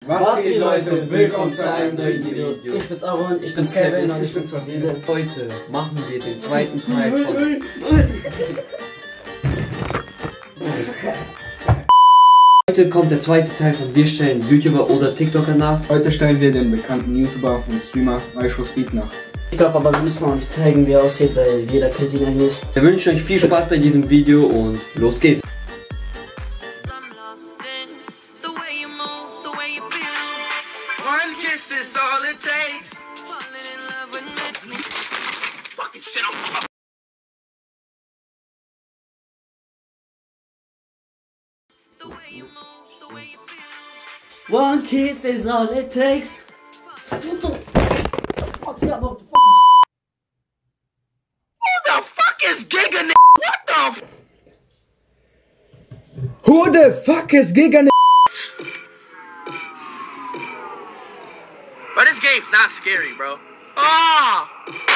Was geht, Leute? Willkommen zu einem neuen Video. Ich bin's Aaron, ich bin's Kevin und ich bin's Vasile. Heute machen wir den zweiten Teil von... Heute kommt der zweite Teil von Wir stellen YouTuber oder TikToker nach. Heute stellen wir den bekannten YouTuber und Streamer iShowSpeed nach. Ich glaube aber, wir müssen auch nicht zeigen, wie er aussieht, weil jeder kennt ihn eigentlich. Wir wünschen euch viel Spaß bei diesem Video und los geht's. One kiss is all it takes. What the fuck is Giga? What the f? Who the fuck is Giga? But this game's not scary, bro. Ah!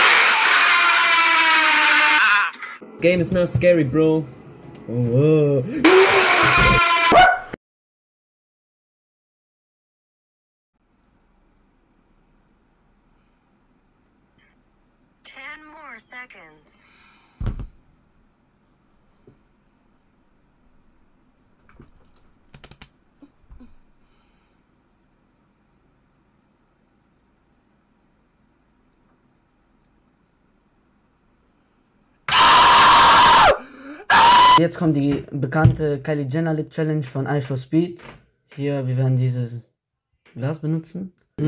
Game is not scary, bro. Oh. 10 more seconds. Jetzt kommt die bekannte Kylie Jenner Lip Challenge von iShowSpeed. Hier, wir werden dieses Glas benutzen.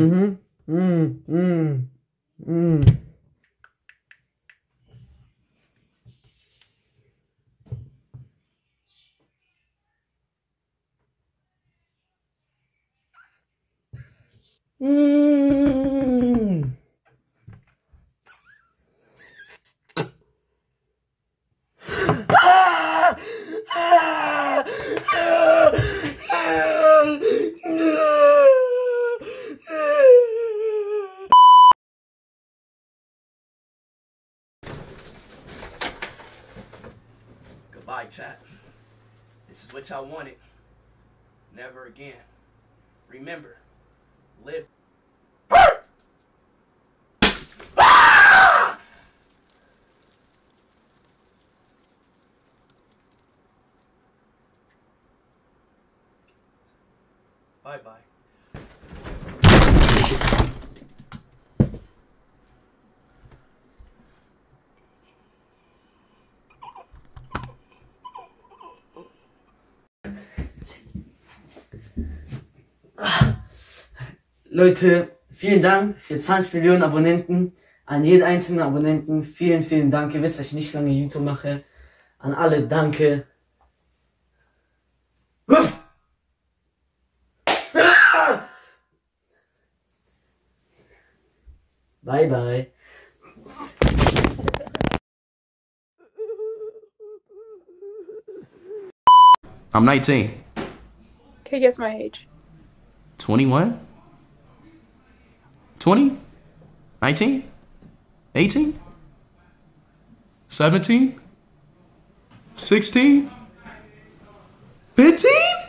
Goodbye, chat. This is what y'all wanted. Never again. Remember, live. Bye bye. Leute, vielen Dank für 20 Millionen Abonnenten. An jeden einzelnen Abonnenten. Vielen, vielen Dank. Ihr wisst, dass ich nicht lange YouTube mache. An alle, danke. Bye, bye. I'm 19. Okay, guess my age. 21? 20? 19? 18? 17? 16? 15?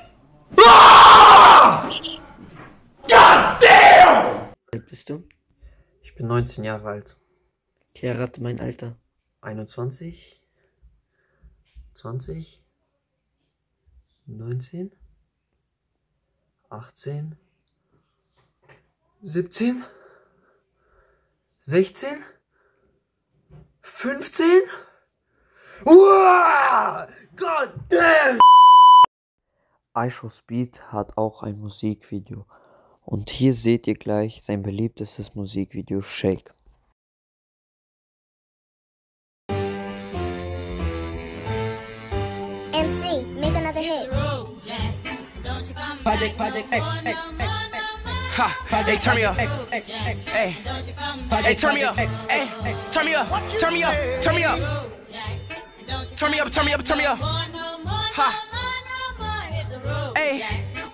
Ah! God damn! Wie alt bist du? Ich bin 19 Jahre alt. Okay, rate mein Alter. 21? 20? 19? 18? 17? 16? 15? Uah! God damn! iShowSpeed hat auch ein Musikvideo. Und hier seht ihr gleich sein beliebtestes Musikvideo, Shake. MC, make another hit. Project X. Ha, hey, turn me up. Hey, hey, turn me up. Hey, turn me up. Turn me up. Turn me up. Turn me up. Turn me up. Turn me up. Ha. Hey.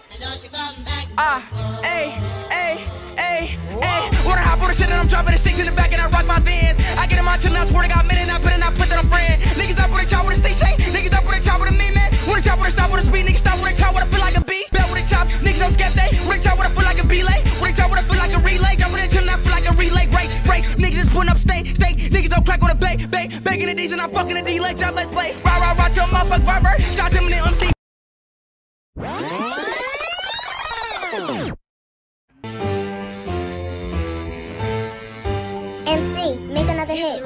Hey, hey, hey, hey. Wanna hop on the shit and I'm dropping the 6 in the back and I rock my Vans. I get in my chill, I swear to God, minute, I put that I'm friend. Niggas up with a chop with a stick shake. Niggas up with a chop with a me, man. Wanna chop with a stop with a speed. Niggas stop with a chop with a feel like a beat. Bet with a chop. Niggas on skep day. With a chop with a feel like a steak. Niggas don't crack on a bacon the D's and I'm fucking a D. Like job, let's play. Rah, till motherfucker barber. Shot him in the MC. MC, make another hit.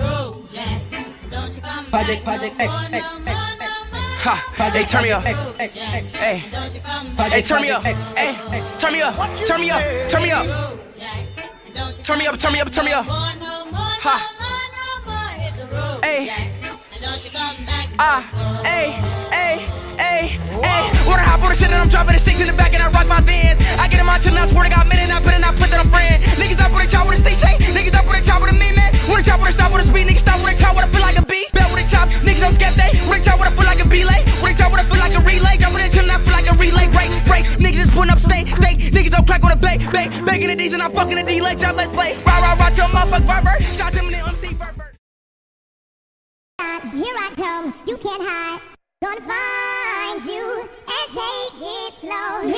Project X. Ha, hey, turn me up. Hey, turn me up. Hey, turn me up. Ha. Hey. Wanna hop on the shit and I'm dropping the 6 in the back and I rock my Vans. I get in my chin, I swear to God, minute, I put that I'm friend. Niggas up with a chop with a stick shake. Niggas up with a chop with a me, man. Wanna chop with a stop with a speed. Niggas stop with a chop with a feel like a B. Belt with a chop. Niggas on skeptic. With a chop with a feel like a belay. With a chop with a feel like a relay. Jump with a chin and I feel like a relay. Break. Niggas just putting up steak. Niggas don't crack on a bacon the D's and I'm fucking a D. Like job, let's play. Rah, till motherfucker barber. Shot him in the MC barber. Here I come, you can't hide. Gonna find you and take it slow.